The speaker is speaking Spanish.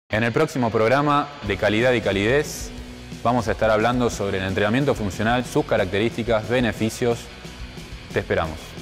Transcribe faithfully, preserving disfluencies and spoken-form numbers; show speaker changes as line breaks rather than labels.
En el próximo programa de Calidad y Calidez vamos a estar hablando sobre el entrenamiento funcional, sus características, beneficios. Te esperamos.